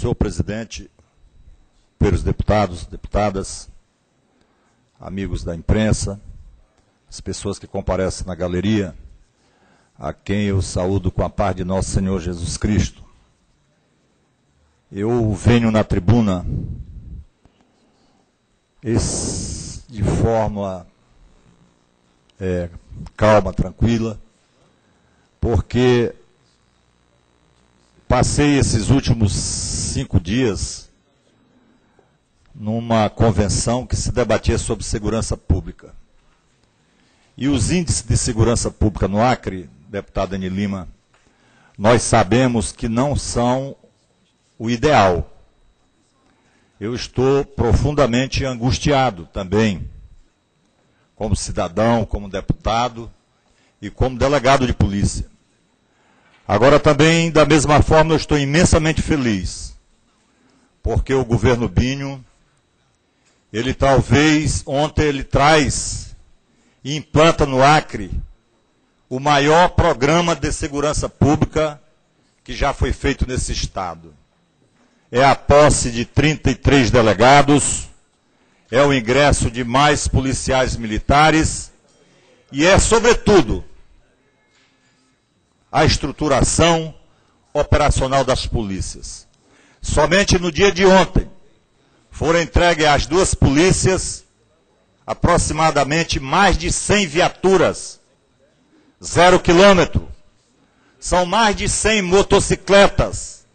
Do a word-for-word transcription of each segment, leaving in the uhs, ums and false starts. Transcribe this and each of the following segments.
Senhor presidente, pelos deputados, deputadas, amigos da imprensa, as pessoas que comparecem na galeria, a quem eu saúdo com a paz de nosso Senhor Jesus Cristo. Eu venho na tribuna esse, de forma é, calma, tranquila, porque passei esses últimos cinco dias numa convenção que se debatia sobre segurança pública. E os índices de segurança pública no Acre, deputado Ani Lima, nós sabemos que não são o ideal. Eu estou profundamente angustiado também, como cidadão, como deputado e como delegado de polícia. Agora também, da mesma forma, eu estou imensamente feliz, porque o governo Binho, ele talvez, ontem ele traz e implanta no Acre o maior programa de segurança pública que já foi feito nesse estado. É a posse de trinta e três delegados, é o ingresso de mais policiais militares e é, sobretudo, a estruturação operacional das polícias. Somente no dia de ontem foram entregues às duas polícias aproximadamente mais de cem viaturas, zero quilômetro. São mais de cem motocicletas.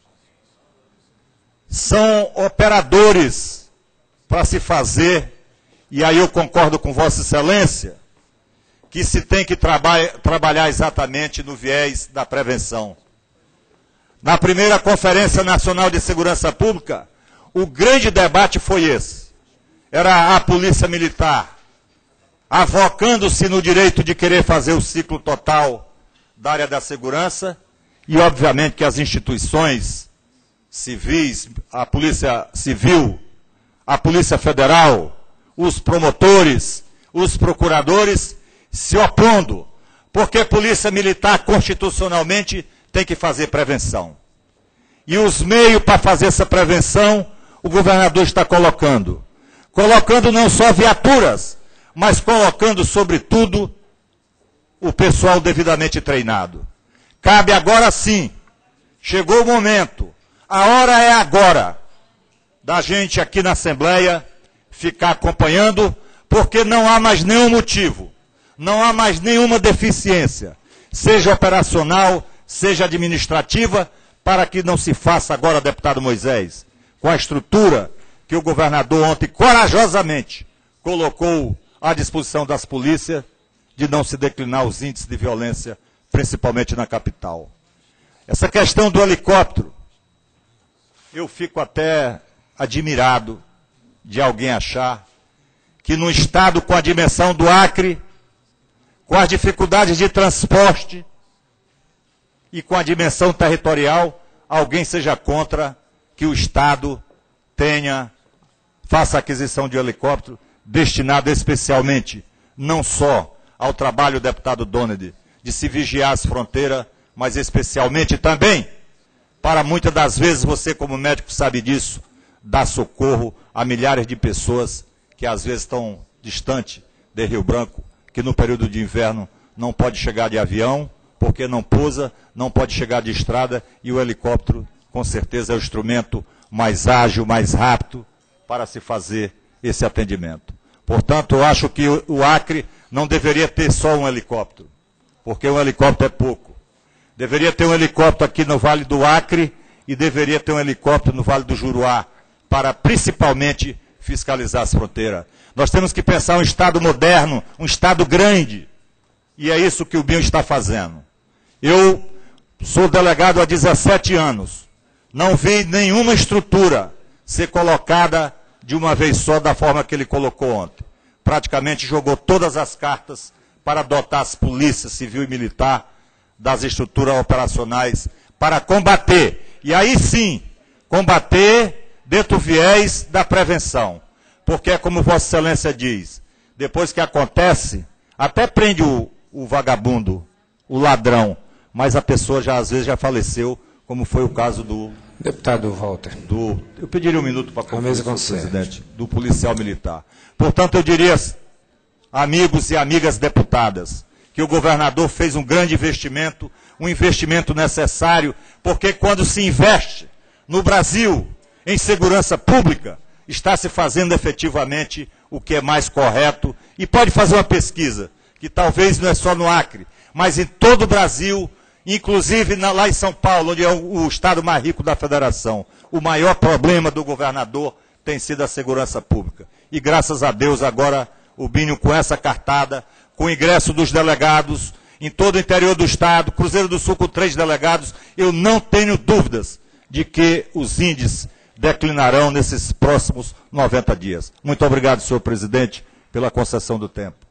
São operadores para se fazer, e aí eu concordo com Vossa Excelência, que se tem que traba trabalhar exatamente no viés da prevenção. Na primeira Conferência Nacional de Segurança Pública, o grande debate foi esse. Era a Polícia Militar avocando-se no direito de querer fazer o ciclo total da área da segurança e, obviamente, que as instituições civis, a Polícia Civil, a Polícia Federal, os promotores, os procuradores, se opondo, porque a Polícia Militar constitucionalmente tem que fazer prevenção. E os meios para fazer essa prevenção, o governador está colocando. Colocando não só viaturas, mas colocando, sobretudo, o pessoal devidamente treinado. Cabe agora sim, chegou o momento, a hora é agora, da gente aqui na Assembleia ficar acompanhando, porque não há mais nenhum motivo, não há mais nenhuma deficiência, seja operacional, seja administrativa, para que não se faça agora, deputado Moisés, com a estrutura que o governador ontem corajosamente colocou à disposição das polícias, de não se declinar os índices de violência, principalmente na capital. Essa questão do helicóptero, eu fico até admirado de alguém achar que num estado com a dimensão do Acre, com as dificuldades de transporte e com a dimensão territorial, alguém seja contra que o Estado tenha, faça a aquisição de um helicóptero destinado especialmente, não só ao trabalho, deputado Donald, de se vigiar as fronteiras, mas especialmente também para muitas das vezes, você como médico sabe disso, dar socorro a milhares de pessoas que às vezes estão distantes de Rio Branco, que no período de inverno não pode chegar de avião, porque não pousa, não pode chegar de estrada, e o helicóptero, com certeza, é o instrumento mais ágil, mais rápido, para se fazer esse atendimento. Portanto, eu acho que o Acre não deveria ter só um helicóptero, porque um helicóptero é pouco. Deveria ter um helicóptero aqui no Vale do Acre e deveria ter um helicóptero no Vale do Juruá, para principalmente fiscalizar as fronteiras. Nós temos que pensar um Estado moderno, um Estado grande, e é isso que o Binho está fazendo. Eu sou delegado há dezessete anos, não vi nenhuma estrutura ser colocada de uma vez só da forma que ele colocou ontem. Praticamente jogou todas as cartas para dotar as polícias civil e militar das estruturas operacionais para combater. E aí sim, combater dentro do viés da prevenção. Porque é como Vossa Excelência diz, depois que acontece, até prende o, o vagabundo, o ladrão, mas a pessoa já às vezes já faleceu, como foi o caso do Deputado Walter. Do, eu pediria um minuto para concluir, mesa senhor presidente, do policial militar. Portanto, eu diria, amigos e amigas deputadas, que o governador fez um grande investimento, um investimento necessário, porque quando se investe no Brasil em segurança pública, está se fazendo efetivamente o que é mais correto, e pode fazer uma pesquisa, que talvez não é só no Acre, mas em todo o Brasil, inclusive na, lá em São Paulo, onde é o, o estado mais rico da federação. O maior problema do governador tem sido a segurança pública. E graças a Deus agora o Binho com essa cartada, com o ingresso dos delegados em todo o interior do estado, Cruzeiro do Sul com três delegados, eu não tenho dúvidas de que os índices declinarão nesses próximos noventa dias. Muito obrigado, senhor presidente, pela concessão do tempo.